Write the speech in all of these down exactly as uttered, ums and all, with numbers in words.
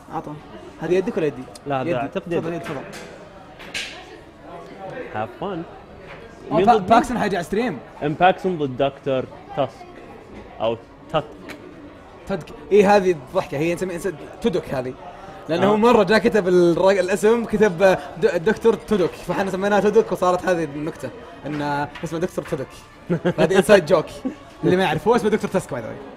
عطى. هذه يدك ولا يدي؟ لا هذا يدي. اعتقد تفضل يدك. تفضل. هاف فن. أو با- باكسن حيجي على ستريم. امباكسون ضد دكتور تاسك او تاتك. تدك. اي هذه ضحكه هي نسميها تدك هذه. لانه آه. هو مره جاء كتب الراجل الاسم كتب د- الدكتور تدك فاحنا سميناها تدك وصارت هذه النكته ان اسمه دكتور تدك. هذه انسايد جوك اللي ما يعرف هو اسمه دكتور تاسك باي ذا واي.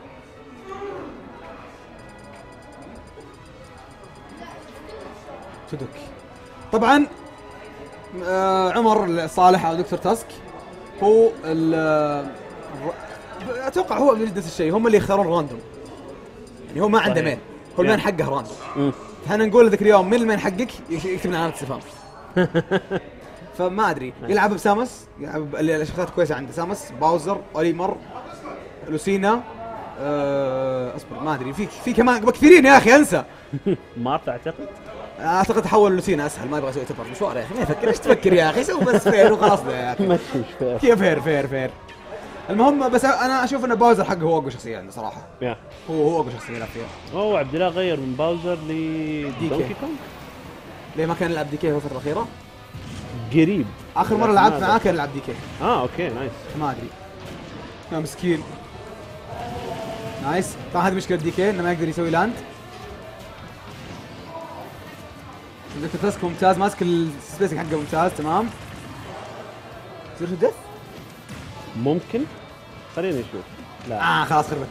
تدك. طبعا آه عمر صالح او دكتور تاسك هو ال الر- اتوقع هو نفس الشيء هم اللي يختارون راندوم. يعني هو ما عنده صحيح. مين هو المين Yeah. حقه راندوم. مم. احنا نقول ذاك اليوم من المين حقك يكتب لنا علامة استفهام. فما ادري يلعب بسامس يلعب اللي الشخصيات كويسه عنده سامس باوزر اوليمر لوسينا أه اصبر ما ادري في في كمان كثيرين يا اخي انسى. مارت اعتقد. اعتقد تحول لوسينا اسهل ما ابغى اسوي تفر مشوار يا اخي ما يفكر ايش تفكر يا اخي سوي بس فير وخلاص يا اخي. مشي شوي. كيف فير فير فير المهم بس انا اشوف ان باوزر حقه هو اقوى شخصيه عنده صراحه. يا هو هو اقوى شخصيه يلعب فيها. اوه عبد الله غير من باوزر ل دي دونكي كي. كونغ. ليه ما كان يلعب دي كي هو الفتره الاخيره؟ قريب. اخر مره لكن لعبت هذا- معاه كان يلعب دي كي. اه اوكي نايس. ما ادري يا مسكين. نايس. طبعا هذه مشكله دي كي انه ما يقدر يسوي لاند. دكتور تاسك ممتاز ماسك السبيسنج حقه ممتاز تمام. زيرو ديث؟ ممكن. خلينا نشوف. لا اه خلاص خربت.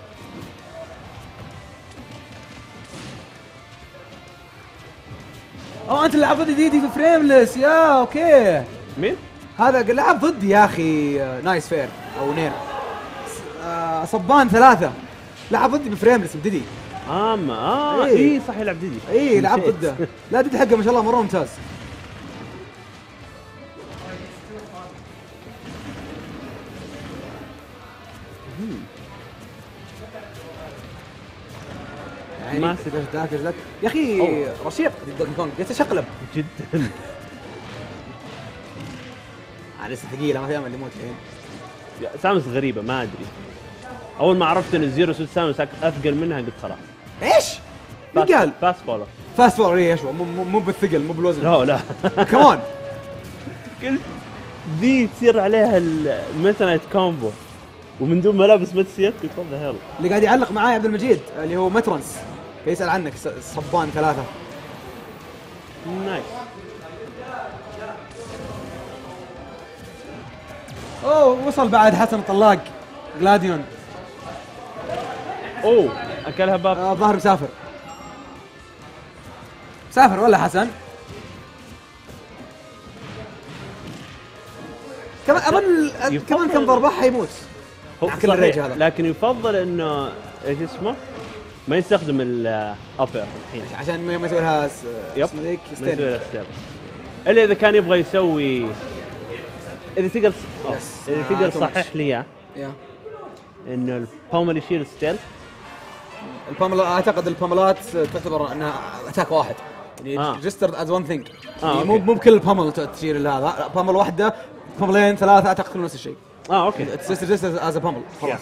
اوه انت اللي لعب ضدي دي دي في فريملس يا اوكي. مين؟ هذا لعب ضدي يا اخي آه، نايس فير او نير. س- آه صبان ثلاثة لعب ضدي بفريملس بديدي. اه ما اه إيه. اي صح يلعب ديدي. اي لعب نسيت. ضده. لا ديدي حقه ما شاء الله مره ممتاز. يعني ماسك. ذاك ذاك ذاك يا اخي أوه. رشيق دونكي كونغ يتشقلب. جدا. آه لسه ثقيله ما في امل يموت الحين. سامس غريبه ما ادري. اول ما عرفت ان الزيرو سوت سامس اثقل منها قلت خلاص. ايش؟ مين قال؟ فاست فولر. فاست فور ايش مو مو مو بالثقل مو بالوزن. لا لا. كمان قلت ذي تصير عليها الميتا نايت كومبو ومن دون ملابس ما تصير قلت وات ذا هيل. اللي قاعد يعلق معاي عبد المجيد اللي هو مترنس يسال عنك س- صبان ثلاثه. نايس. اوه وصل بعد حسن الطلاق جلاديون. اوه اكلها باب. آه ظاهر مسافر. مسافر ولا حسن؟ كمان اظن ال- يفضل- كمان كم ضربه حيموت. هو مع كل الريج صحيح، هذا. لكن يفضل انه ايش اسمه ما يستخدم الابر الحين. عشان ما ما يسوي لها س- يب. اسمه ذيك ما يسوي ستين. له ستيب. الا اذا كان يبغى يسوي اذا تقدر ص- أوه. Yes. اذا آه، تقدر too much. صحح لي اياه يا. انه البومل يشيل ستيل. البامل اعتقد الباملات تعتبر انها اتاك واحد. يعني آه. ريجسترد از ون ثينج. آه، مو أوكي. مو بكل بامل تشيل هذا لا بامل واحده باملين ثلاثه اعتقد كلهم نفس الشيء. اه اوكي. اتس ريجسترد از بامل خلاص.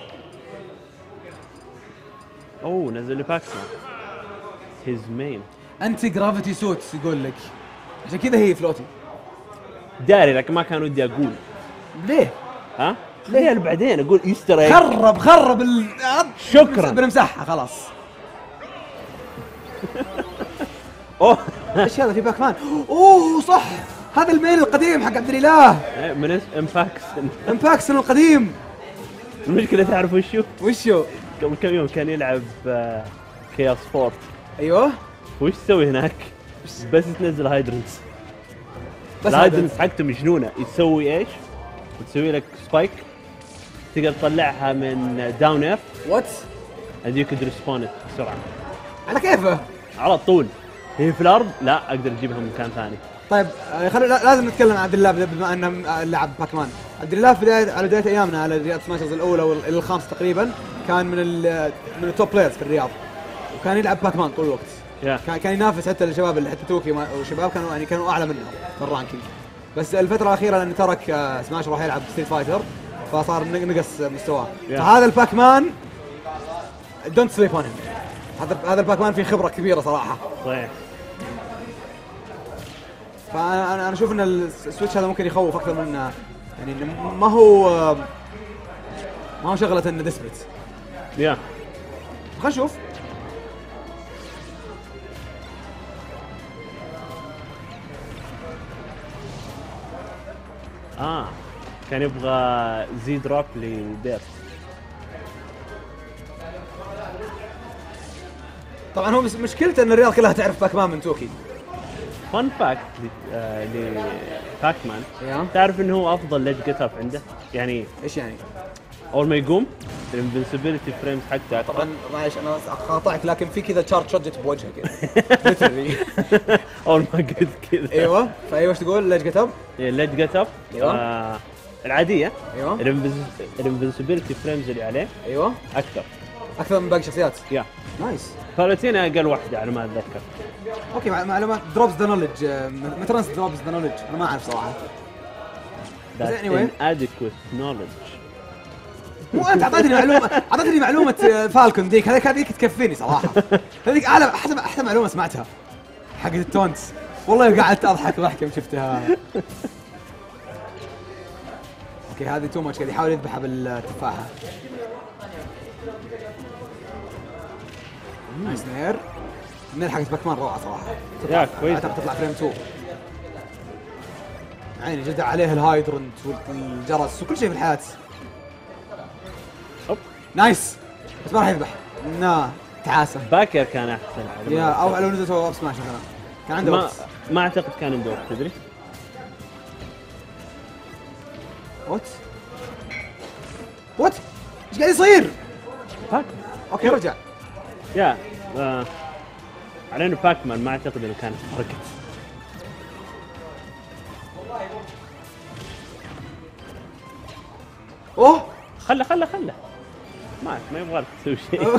اوه نزل لي باكسون هيز مين. انتي جرافيتي سوتس يقول لك عشان كذا هي فلوتي. داري لكن ما كان ودي اقول. ليه؟ ها؟ ليه بعدين اقول ايستر ايج. خرب خرب ال شكراً. بنمسحها خلاص. اوه ايش هذا في باك مان؟ اوه صح هذا الميل القديم حق عبد الاله. من امباكسون. امباكسون القديم. المشكله تعرف وشو؟ وشو؟ قبل كم يوم كان يلعب كياس فورت. ايوه وش تسوي هناك؟ بس تنزل هايدرنس. بس الهايدرنس حقته مجنونه. يسوي ايش؟ وتسوي لك سبايك تقدر تطلعها من داون اير وات؟ and you could respawn it بسرعه على كيفه؟ على طول. هي في الارض لا اقدر اجيبها من مكان ثاني. طيب آه، خلينا لا- لازم نتكلم عن عبد الله بما انه آه، لعب باك مان. عبد الله في بدايه على بدايه ايامنا على رياض سماشرز الاولى والى الخامسه تقريبا كان من ال من التوب بلايرز في الرياض وكان يلعب باك مان طول الوقت. Yeah. كان كان ينافس حتى الشباب اللي حتى توكي ما- وشباب كانوا يعني كانوا اعلى منه في الرانكينج. بس الفتره الاخيره لانه ترك آه، سماش راح يلعب ستريت فايتر فصار نق- نقص مستواه. Yeah. فهذا الباك مان دونت سليب اون هيم. هذا هذا الباك مان فيه خبره كبيره صراحه. صحيح. فانا انا اشوف ان السويتش هذا ممكن يخوف اكثر من يعني إنه ما هو ما هو شغله انه ديسبريت. يا خلينا نشوف. اه كان يبغى زي دروب لبير. طبعا هو مس- مشكلته ان الريال كلها تعرف باك مان من توكي. فان فاكت لباك مان، يا تعرف انه هو افضل ليج جيت اب عنده؟ يعني ايش يعني؟ اول ما يقوم الانفنسبيلتي فريمز حقته أكثر. طبعا معلش انا قاطعك لكن في كذا تشارج شوت جت بوجهه كذا. Literally. اول ما قلت كذا. ايوه فايوه ايش تقول ليش قتب؟ الليج جيت اب أيوة. العاديه ايوه الانفنسبيلتي فريمز اللي عليه ايوه اكثر. اكثر من باقي الشخصيات. يا نايس. فالوتينا اقل واحده على ما اتذكر. اوكي مع- معلومات دروبز ذا نولج. متى ناس دروبز ذا نولج انا ما اعرف صراحه. That anyway. inadequate knowledge. مو انت اعطيتني معلومه اعطيتني معلومه آه، فالكون ذيك هذيك هذيك تكفيني صراحه. هذيك اعلى احسن احسن معلومه سمعتها حق التونتس. والله قعدت اضحك ضحكه يوم شفتها. اوكي هذه تو ماتش قاعد يحاول يذبحها بالتفاحه. نايس نير. النير حقت باكمان روعه صراحه. يا كويس. اعتقد تطلع فريم اثنين. عيني جدع عليه الهايدرنت والجرس وكل شيء في الحياه. أوب. نايس بس ما راح يذبح. نا تعاسه. باكر كان احسن على ما يا او أتذكر. لو نزلت هو سماش مثلا كان عنده ما وقت. ما اعتقد كان عنده وقت تدري. وات وات ايش قاعد يصير؟ باك اوكي رجع. يا آه. على انه باك مان ما اعتقد انه كانت حركه. اوه خله خله خله ما ما يبغى تسوي شيء.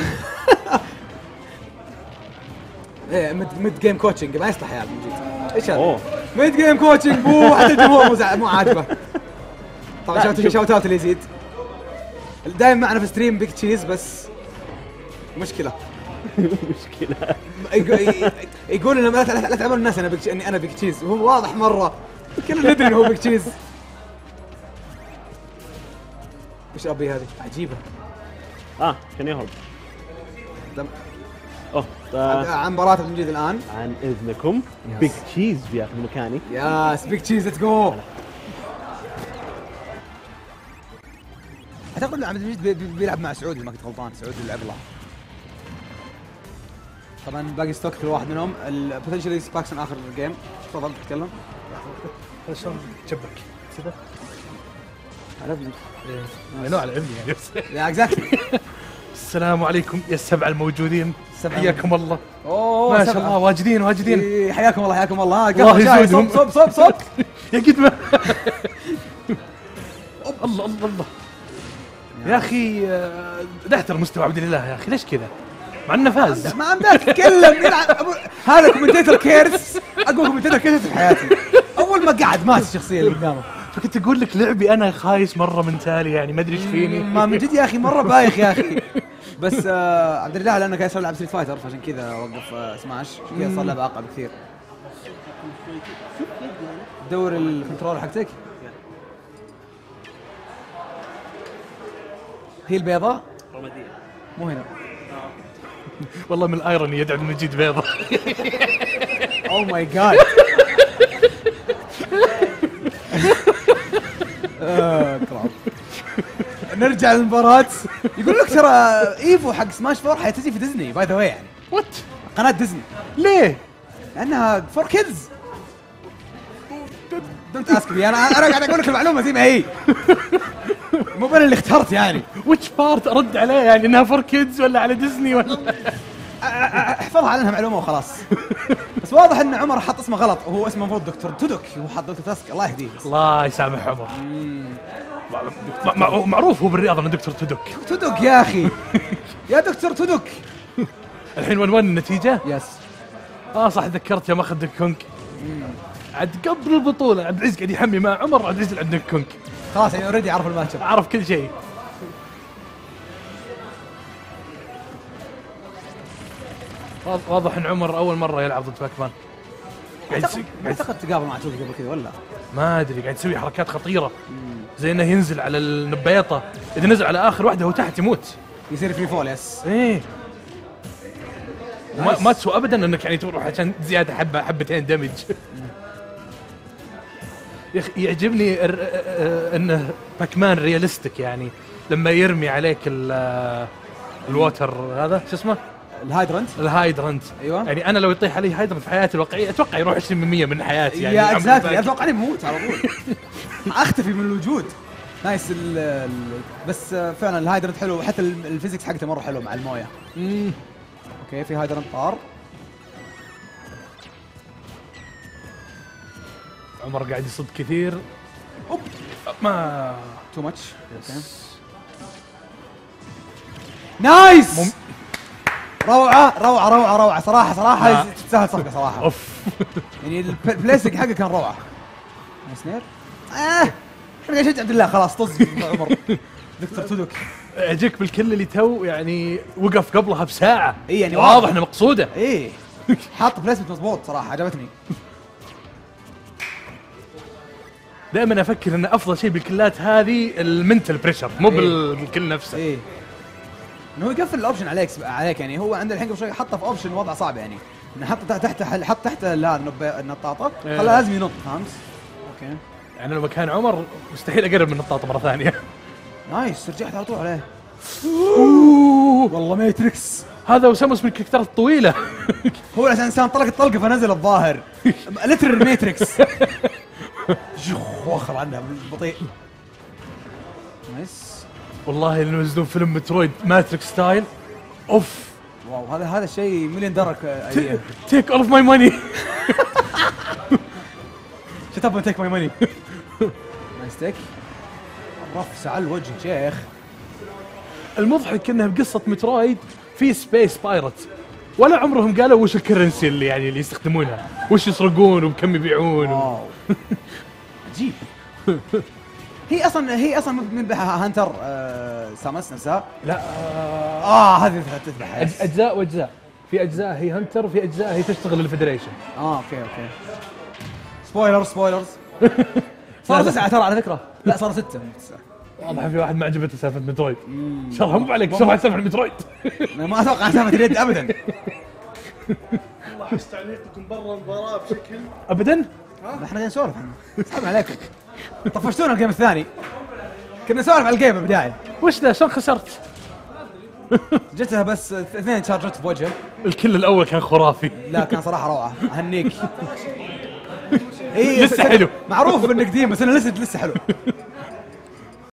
ايه ميد ميد جيم كوتشنج ما يصلح يا عبد المجيد. ايش هذا؟ اوه ميد جيم كوتشنج بو حتى الجمهور مو زع- مو عاجبه. طبعا لا، شوت شوف. شوت اوت ليزيد دائما معنا في ستريم بيك تشيز بس مشكله. مشكله. يق- يقول لنا لا لا- لا تعملوا الناس انا بيك اني انا بيك تشيز وهو واضح مره كلنا ندري انه هو بيك تشيز. ايش ابي هذه عجيبه. اه كان يهرب. دم- اوه آه. عن مباراة عبد المجيد الان. عن اذنكم يس. بيج تشيز بياخذ مكاني. يا بيك تشيز ليتس جو. اعتقد ان عبد المجيد بي- بي- بيلعب مع سعود اذا ما كنت غلطان. سعود اللي لعب له. طبعا باقي ستوك كل واحد منهم البوتنشال سباكسون اخر الجيم. تفضل تتكلم. شلون تشبك كذا؟ على ابني. نوع على عمي يعني بس. يا اكزاكتلي. السلام عليكم يا السبعه الموجودين. السبعة حياكم الله. اوه ما شاء الله واجدين واجدين. إيه، حياكم الله حياكم الله. الله قهوة شاي. يزودهم. صب صب صب صب. يا قد ما الله الله الله يا اخي آه، نحترم مستوى عبد الله يا اخي ليش كذا؟ مع انه فاز. ما عم ذاك تتكلم يلعب أبو- هذا كومنتيتر كيرس اقوى كومنتيتر كيرس في حياتي. اول ما قعد مات الشخصيه اللي قدامه. فكنت اقول لك لعبي انا خايس مره من تالي يعني ما ادري ايش فيني. ما من جد يا اخي مره بايخ يا اخي. بس آه عبد الله لانه قاعد يسوي لعب ستريت فايتر فعشان كذا وقف آه سماش عشان كذا صار لعبه اقوى بكثير. دور الكنترول حقتك هي البيضاء رماديه. مو هنا. والله من الايروني يد عبد المجيد بيضة. اوه ماي جاد. نرجع للمباراة. يقول لك ترى ايفو حق سماش فور حتجي في ديزني باي ذا واي يعني وات؟ قناة ديزني ليه؟ لانها فور كيدز. دونت اسك مي انا انا قاعد اقول لك المعلومة زي ما هي. مو انا اللي اخترت يعني. ويتش بارت ارد عليه يعني انها فور كيدز ولا على ديزني ولا؟ احفظها على انها معلومة وخلاص. بس واضح ان عمر حط اسمه غلط وهو اسمه المفروض دكتور تودوك وهو حط دكتور تاسك الله يهديه. الله يسامح عمر. مع- مع- معروف هو بالرياضه انه دكتور تدك. تودوك يا اخي. يا دكتور تودوك. الحين ون ون النتيجه. يس. اه صح ذكرت يوم اخذ كونك. عاد قبل البطوله عبد العزيز قاعد يحمي مع عمر عبد العزيز عند كونك. خلاص يعني اوريدي عرف الماتش اب. عرف كل شيء. واض- واضح ان عمر اول مره يلعب ضد باكمان. قاعد اعتقد يسوي- قاعد اعتقد تقابل مع توكي قبل كذا ولا؟ ما ادري قاعد يسوي حركات خطيره زي انه ينزل على النبيطه، اذا نزل على اخر واحده هو تحت يموت. يصير فري فول يس. ايه ما, نايس. ما تسوى ابدا انك يعني تروح عشان زياده حبه حبتين دمج. يا اخي يعجبني الر- آه، انه باكمان رياليستيك، يعني لما يرمي عليك ال- الووتر هذا شو اسمه الهايدرنت. الهايدرنت. أيوة. يعني انا لو يطيح علي هايدرنت في حياتي الواقعيه اتوقع يروح عشرين بالمية من حياتي يعني يا عمري اكزاكتلي باقي. اتوقع اني بموت على طول. اختفي من الوجود. نايس ال ال بس آه، فعلا الهايدرنت حلو، حتى ال- الفيزيكس حقته مره حلو مع المويه. مم. اوكي في هايدرنت طار. عمر قاعد يصد كثير. اوب ما تو ماتش. نايس. مم- روعه روعه روعه روعه صراحه صراحه لا. تستاهل صفقه صراحه. اوف. يعني الب- البلاستيك حقه كان روعه. نايس نير. اه احنا قاعد نشجع عبد الله خلاص طز عمر. دكتور تودوك. اجيك بالكل اللي تو يعني وقف قبلها بساعه. إيه يعني واضح واضح. انه مقصوده. ايه حاط بلاسمنت مضبوط صراحه عجبتني. دائما افكر ان افضل شيء بالكلات هذه المنتل بريشر مو إيه. بالكل نفسه. ايه انه هو يقفل الاوبشن عليك عليك يعني هو عنده الحين قبل شوي حطه في اوبشن وضع صعب يعني انه حط تحت تحت حط تحت هذا النب- النطاطه إيه. خلاه لازم ينط فهمت؟ اوكي يعني لو مكان عمر مستحيل اقرب من النطاطه مره ثانيه. نايس رجعت على طول عليه. أوه. والله ماتريكس. هذا وساموس من الكاركترات الطويله. هو عشان انسان طلق الطلقه فنزل الظاهر. لتر ماتريكس. شخ وخر عنها بطيء. نايس. والله اللي ينزلون فيلم مترويد ماتريكس ستايل اوف. واو هذا هذا شيء مليون دولار ايديا. تيك اول اوف ماي ماني. شت اب تيك ماي ماني. نايس تيك. رفس على الوجه شيخ. المضحك انه بقصه مترويد في سبيس بايرت ولا عمرهم قالوا وش الكرنسي اللي يعني اللي يستخدمونها، وش يسرقون وبكم يبيعون. واو عجيب. هي اصلا هي اصلا من بها هانتر آه سامس نفسها. لا آه، اه هذه تذبح. أج- اجزاء واجزاء، في اجزاء هي هنتر وفي اجزاء هي تشتغل للفدريشن. اه اوكي اوكي. سبويلرز سبويلرز. صار تسعة ترى على فكرة. لا صار ستة مو تسعة. واضح في واحد ما عجبته سالفه مترويد. شرها مو عليك، شرها سالفه مترويد. أنا ما اتوقع سالفة اليد ابدا. والله احس تعليقكم برا المباراه بشكل ابدا. احنا قاعدين نسولف احنا. سلام عليكم. طفشتونا الجيم الثاني. كنا نسولف على الجيم بالبداية. وش ذا شلون خسرت؟ جتها بس اثنين تشارجات في وجهه. الكل الاول كان خرافي. لا كان صراحة روعة. اهنيك. إيه لسه حلو. معروف انك قديم بس انا لسه لسه حلو.